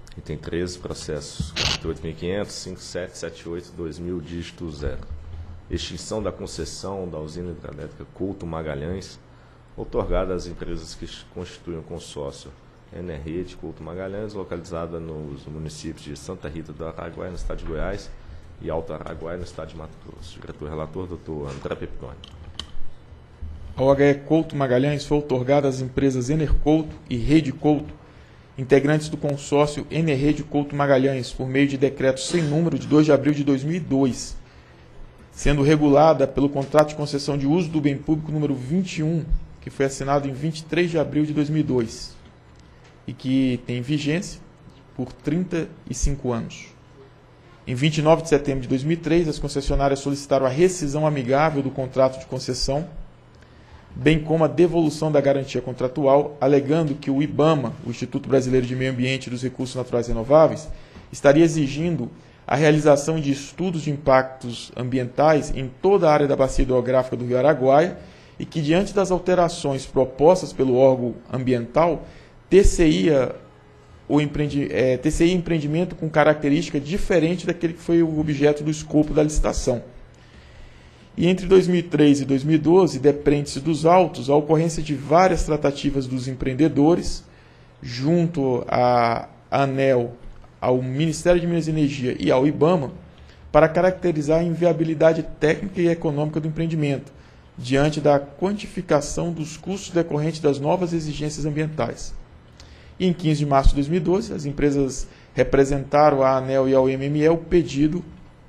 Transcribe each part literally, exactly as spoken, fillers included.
Item treze, processos quarenta e oito mil e quinhentos, cinquenta e sete setenta e oito dois mil, dígito zero. Extinção da concessão da usina hidrelétrica Couto Magalhães, outorgada às empresas que constituem o consórcio Enerrede Couto Magalhães, localizada nos municípios de Santa Rita do Araguaia, no estado de Goiás, e Alto Araguaia, no estado de Mato Grosso. Diretor-relator, doutor André Pepitone. A O H E Couto Magalhães foi outorgada às empresas Enercouto e Rede Couto, integrantes do consórcio Enerrede Couto Magalhães, por meio de decreto sem número de dois de abril de dois mil e dois, sendo regulada pelo contrato de concessão de uso do bem público número vinte e um, que foi assinado em vinte e três de abril de dois mil e dois, e que tem vigência por trinta e cinco anos. Em vinte e nove de setembro de dois mil e três, as concessionárias solicitaram a rescisão amigável do contrato de concessão, bem como a devolução da garantia contratual, alegando que o IBAMA, o Instituto Brasileiro de Meio Ambiente e dos Recursos Naturais Renováveis, estaria exigindo a realização de estudos de impactos ambientais em toda a área da bacia hidrográfica do Rio Araguaia e que, diante das alterações propostas pelo órgão ambiental, ter-se-ia o empreendi é, ter-se-ia empreendimento com característica diferente daquele que foi o objeto do escopo da licitação. E entre dois mil e três e dois mil e doze, depreende-se dos autos a ocorrência de várias tratativas dos empreendedores, junto à ANEEL, ao Ministério de Minas e Energia e ao IBAMA, para caracterizar a inviabilidade técnica e econômica do empreendimento, diante da quantificação dos custos decorrentes das novas exigências ambientais. E em quinze de março de dois mil e doze, as empresas representaram à ANEEL e ao M M E o pedido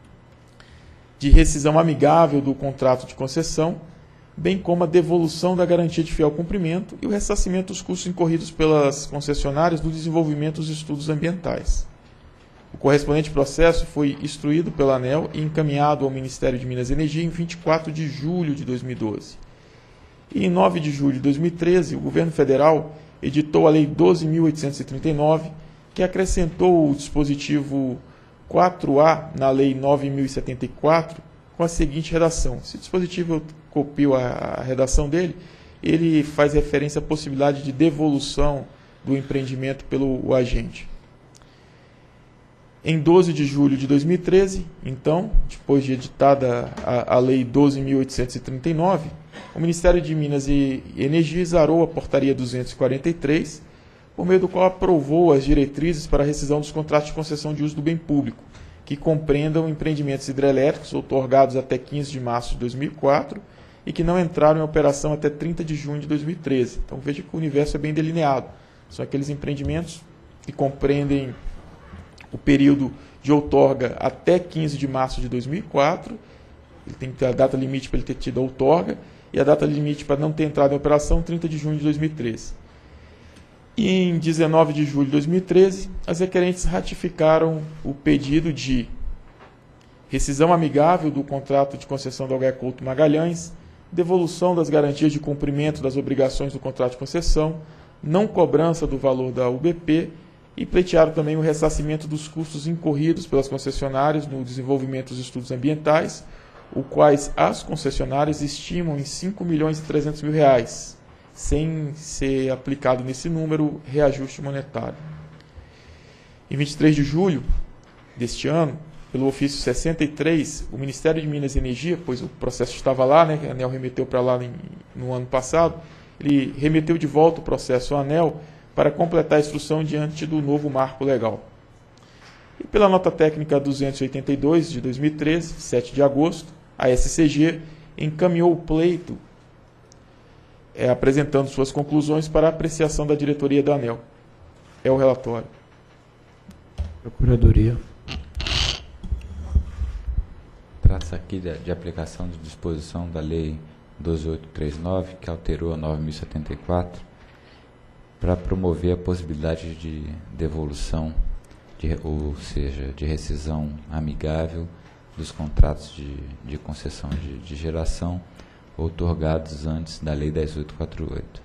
de rescisão amigável do contrato de concessão, bem como a devolução da garantia de fiel cumprimento e o ressarcimento dos custos incorridos pelas concessionárias no desenvolvimento dos estudos ambientais. O correspondente processo foi instruído pela ANEEL e encaminhado ao Ministério de Minas e Energia em vinte e quatro de julho de dois mil e doze. E em nove de julho de dois mil e treze, o governo federal editou a Lei doze mil oitocentos e trinta e nove, que acrescentou o dispositivo quatro A na Lei nove mil e setenta e quatro, com a seguinte redação. Esse dispositivo, eu copio a redação dele, ele faz referência à possibilidade de devolução do empreendimento pelo agente. Em doze de julho de dois mil e treze, então, depois de editada a, a Lei doze mil oitocentos e trinta e nove, o Ministério de Minas e Energia exarou a Portaria duzentos e quarenta e três, por meio do qual aprovou as diretrizes para a rescisão dos contratos de concessão de uso do bem público, que compreendam empreendimentos hidrelétricos outorgados até quinze de março de dois mil e quatro e que não entraram em operação até trinta de junho de dois mil e treze. Então veja que o universo é bem delineado. São aqueles empreendimentos que compreendem o período de outorga até quinze de março de dois mil e quatro, ele tem que ter a data limite para ele ter tido a outorga, e a data limite para não ter entrado em operação, trinta de junho de dois mil e treze. E em dezenove de julho de dois mil e treze, as requerentes ratificaram o pedido de rescisão amigável do contrato de concessão da O H E Couto Magalhães, devolução das garantias de cumprimento das obrigações do contrato de concessão, não cobrança do valor da U B P, e pleitearam também o ressarcimento dos custos incorridos pelas concessionárias no desenvolvimento dos estudos ambientais, os quais as concessionárias estimam em cinco milhões e trezentos mil reais, sem ser aplicado nesse número reajuste monetário. Em vinte e três de julho deste ano, pelo ofício sessenta e três, o Ministério de Minas e Energia, pois o processo estava lá, né, a ANEEL remeteu para lá em, no ano passado, ele remeteu de volta o processo à ANEEL para completar a instrução diante do novo marco legal. E pela nota técnica duzentos e oitenta e dois de dois mil e treze, sete de agosto, a S C G encaminhou o pleito é, apresentando suas conclusões para a apreciação da diretoria da ANEEL. É o relatório. Procuradoria. Trata-se aqui de, de aplicação de disposição da Lei doze mil oitocentos e trinta e nove, que alterou a nove mil e setenta e quatro, para promover a possibilidade de devolução, de, ou seja, de rescisão amigável dos contratos de, de concessão de, de geração outorgados antes da Lei dez mil oitocentos e quarenta e oito.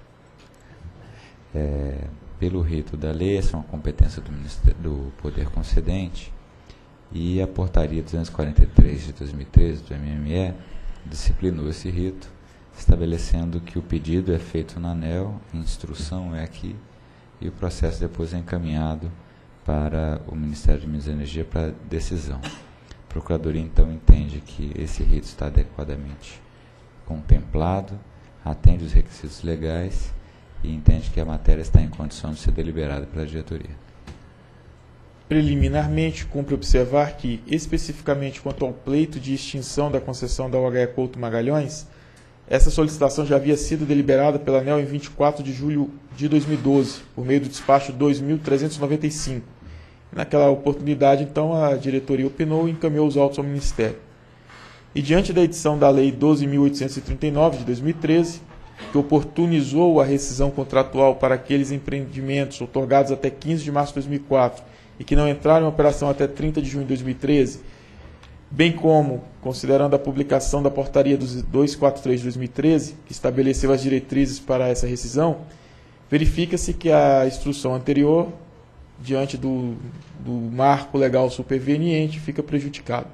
É, pelo rito da lei, essa é uma competência do, Ministério, do Poder Concedente, e a Portaria duzentos e quarenta e três de dois mil e treze, do M M E, disciplinou esse rito, estabelecendo que o pedido é feito na ANEEL, a instrução é aqui, e o processo depois é encaminhado para o Ministério de Minas e Energia para decisão. A Procuradoria, então, entende que esse rito está adequadamente contemplado, atende os requisitos legais e entende que a matéria está em condição de ser deliberada pela diretoria. Preliminarmente, cumpre observar que, especificamente quanto ao pleito de extinção da concessão da U H E Couto Magalhães, essa solicitação já havia sido deliberada pela ANEEL em vinte e quatro de julho de dois mil e doze, por meio do despacho dois mil trezentos e noventa e cinco. Naquela oportunidade, então, a diretoria opinou e encaminhou os autos ao Ministério. E diante da edição da Lei doze mil oitocentos e trinta e nove, de dois mil e treze, que oportunizou a rescisão contratual para aqueles empreendimentos outorgados até quinze de março de dois mil e quatro e que não entraram em operação até trinta de junho de dois mil e treze, bem como, considerando a publicação da portaria dos duzentos e quarenta e três de dois mil e treze, que estabeleceu as diretrizes para essa rescisão, verifica-se que a instrução anterior, diante do, do marco legal superveniente, fica prejudicada.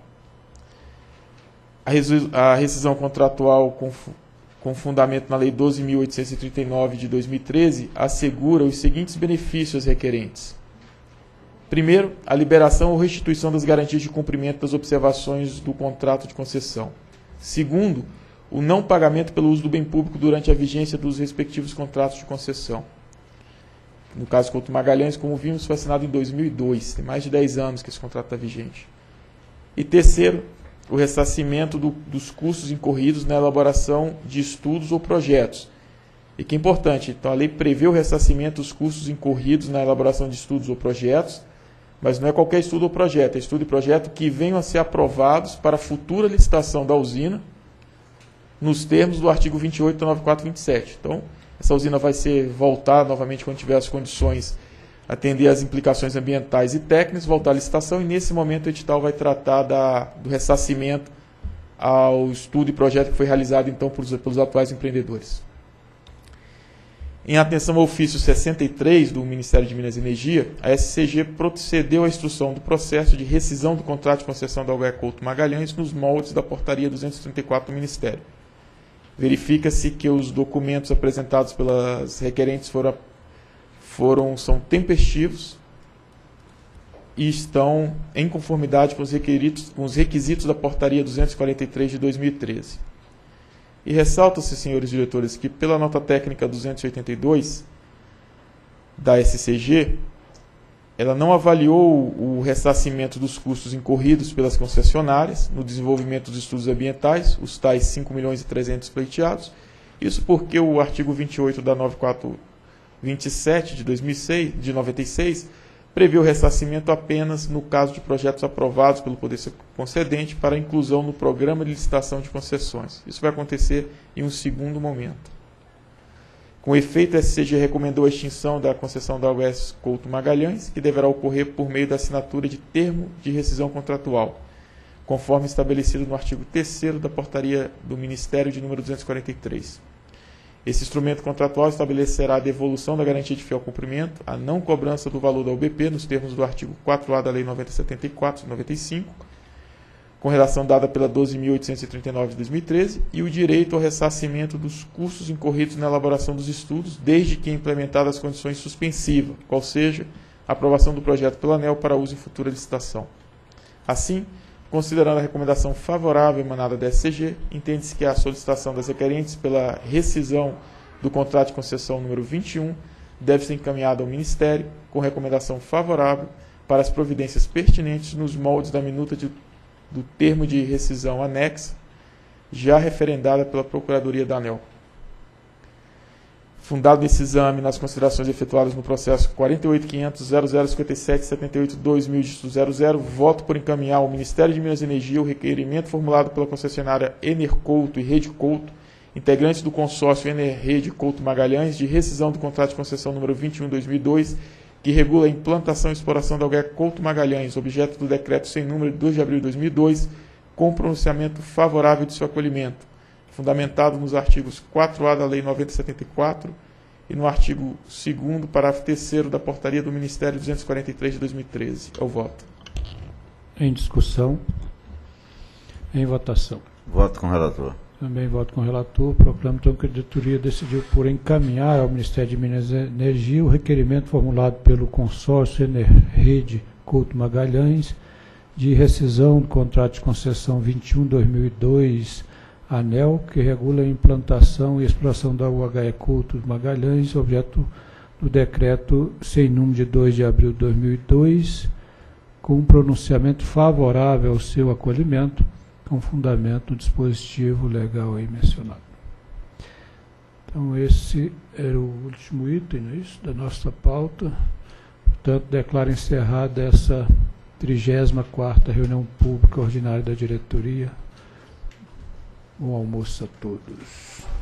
A rescisão contratual com, com fundamento na Lei doze mil oitocentos e trinta e nove de dois mil e treze assegura os seguintes benefícios requerentes. Primeiro, a liberação ou restituição das garantias de cumprimento das observações do contrato de concessão. Segundo, o não pagamento pelo uso do bem público durante a vigência dos respectivos contratos de concessão. No caso Couto Magalhães, como vimos, foi assinado em dois mil e dois, tem mais de dez anos que esse contrato está vigente. E terceiro, o ressarcimento do, dos custos incorridos na elaboração de estudos ou projetos. E que é importante, então a lei prevê o ressarcimento dos custos incorridos na elaboração de estudos ou projetos, mas não é qualquer estudo ou projeto, é estudo e projeto que venham a ser aprovados para a futura licitação da usina, nos termos do artigo vinte e oito da nove mil quatrocentos e vinte e sete. Então, essa usina vai ser voltada novamente quando tiver as condições, atender às implicações ambientais e técnicas, voltar à licitação, e nesse momento o edital vai tratar da, do ressarcimento ao estudo e projeto que foi realizado então pelos, pelos atuais empreendedores. Em atenção ao ofício sessenta e três do Ministério de Minas e Energia, a S C G procedeu à instrução do processo de rescisão do contrato de concessão da U H E Couto Magalhães nos moldes da portaria duzentos e trinta e quatro do Ministério. Verifica-se que os documentos apresentados pelas requerentes foram, foram, são tempestivos e estão em conformidade com os requisitos, com os requisitos da portaria duzentos e quarenta e três de dois mil e treze. E ressalta-se, senhores diretores, que pela nota técnica duzentos e oitenta e dois da S C G, ela não avaliou o ressarcimento dos custos incorridos pelas concessionárias no desenvolvimento dos estudos ambientais, os tais cinco milhões e trezentos pleiteados. Isso porque o artigo vinte e oito da nove mil quatrocentos e vinte e sete de, dois mil e seis, de noventa e seis prevê o ressarcimento apenas no caso de projetos aprovados pelo Poder Concedente para inclusão no programa de licitação de concessões. Isso vai acontecer em um segundo momento. Com efeito, a S C G recomendou a extinção da concessão da U S Couto Magalhães, que deverá ocorrer por meio da assinatura de termo de rescisão contratual, conforme estabelecido no artigo terceiro da portaria do Ministério de número duzentos e quarenta e três. Esse instrumento contratual estabelecerá a devolução da garantia de fiel cumprimento, a não cobrança do valor da U B P, nos termos do artigo quatro A da Lei novecentos e setenta e quatro de noventa e cinco, com relação dada pela doze mil oitocentos e trinta e nove de dois mil e treze, e o direito ao ressarcimento dos custos incorridos na elaboração dos estudos, desde que implementadas as condições suspensivas, qual seja a aprovação do projeto pela ANEEL para uso em futura licitação. Assim, considerando a recomendação favorável emanada da S C G, entende-se que a solicitação das requerentes pela rescisão do contrato de concessão número vinte e um deve ser encaminhada ao Ministério com recomendação favorável para as providências pertinentes nos moldes da minuta de, do termo de rescisão anexa, já referendada pela Procuradoria da ANEEL. Fundado nesse exame nas considerações efetuadas no processo quarenta e oito ponto quinhentos ponto zero zero cinquenta e sete ponto setenta e oito ponto dois mil ponto zero zero, voto por encaminhar ao Ministério de Minas e Energia o requerimento formulado pela concessionária Enercouto e Rede Couto, integrantes do consórcio Enerrede Couto Magalhães, de rescisão do contrato de concessão número vinte e um de dois mil e dois, que regula a implantação e exploração da U H E Couto Magalhães, objeto do decreto sem número de dois de abril de dois mil e dois, com pronunciamento favorável de seu acolhimento, fundamentado nos artigos quatro A da Lei novecentos e setenta e quatro e no artigo segundo, parágrafo terceiro da portaria do Ministério duzentos e quarenta e três de dois mil e treze. É o voto. Em discussão. Em votação. Voto com o relator. Também voto com o relator. Proclamo então que a diretoria decidiu por encaminhar ao Ministério de Minas e Energia o requerimento formulado pelo consórcio Enerrede Couto Magalhães de rescisão do contrato de concessão vinte e um barra dois mil e dois ANEEL, que regula a implantação e exploração da U H E Couto Magalhães, objeto do decreto sem número de dois de abril de dois mil e dois, com um pronunciamento favorável ao seu acolhimento, com fundamento no dispositivo legal aí mencionado. Então, esse era o último item, não é isso, da nossa pauta. Portanto, declaro encerrada essa trigésima quarta reunião pública ordinária da diretoria. Bom almoço a todos.